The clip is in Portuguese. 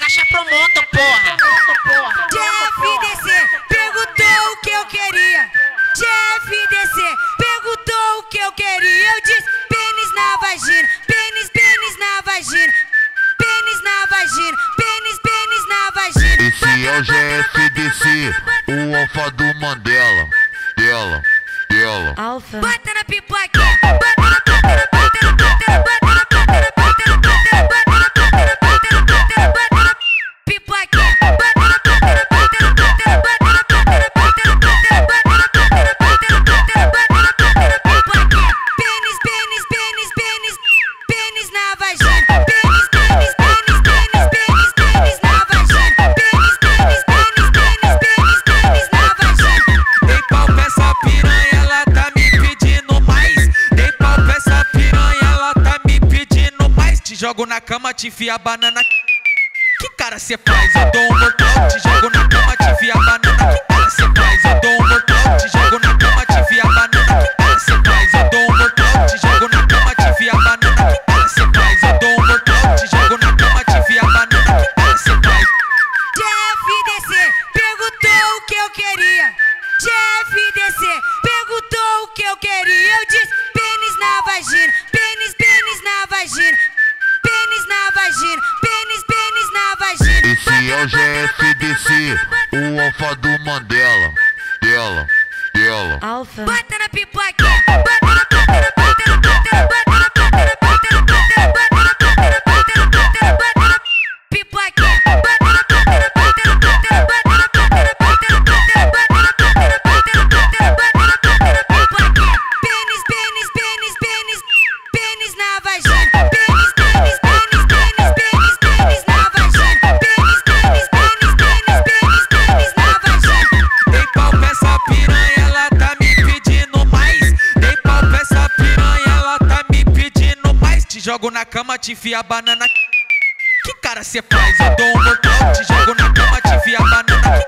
caixa pro mundo, porra. GFDC perguntou o que eu queria. GFDC perguntou o que eu queria. Eu disse pênis na vagina, pênis na vagina, pênis na vagina, pênis na vagina. Esse é o GFDC, o alfa do Mandela. Dela. Alfa. Bota na pipoquinha, bota na pipoquinha, bota na pipoquinha, bota na pipoquinha, bota na pipoquinha, bota na pipoquinha, bota na pipoquinha, bota na pipoquinha, bota na pipoquinha, bota na pipoquinha, bota na pipoquinha, bota na pipoquinha, bota na pipoquinha. Pênis na vagina, pênis na vagina, pênis na vagina. Dei pau pra essa piranha, ela tá me pedindo mais. Dei pau pra essa piranha, ela tá me pedindo mais. Te jogo na cama, te enfia a banana. Que cara cê faz? Eu dou um mortal, te jogo na cama, te enfia a banana. Que cara cê faz? Eu dou um mortal, te jogo na cama, te enfia a banana. Que cara cê faz? Eu dou um mortal, te jogo na cama, te enfia a banana. Que cara cê faz? Eu dou um mortal, te jogo na cama, te enfia a banana. Que cara cê faz? GFDC perguntou o que eu queria. GFDC perguntou o que eu queria. Eu disse pênis na vagina, pênis na vagina, pênis na vagina, pênis na vagina. Esse é o GFDC, o alfa do Mandela. Dela. Alfa. Bota na pipoquinha, bota na pipoquinha, bota na pipoquinha, bota na pipoquinha, bota na pipoquinha, bota na pipoquinha, bota na pipoquinha, bota na pipoquinha, bota na pipoquinha, bota na pipoquinha, bota na pipoquinha, bota na pipoquinha, bota na pipoquinha, bota na pipoquinha, bota na pipoquinha. Pênis na vagina, pênis na vagina, pênis na vagina. Dei pau pra essa piranha, ela tá me pedindo mais. Dei pau pra essa piranha, ela tá me pedindo mais. Te jogo na cama, te enfia a banana. Que cara cê faz? Eu dou um mortal, te jogo na cama, te enfia a banana.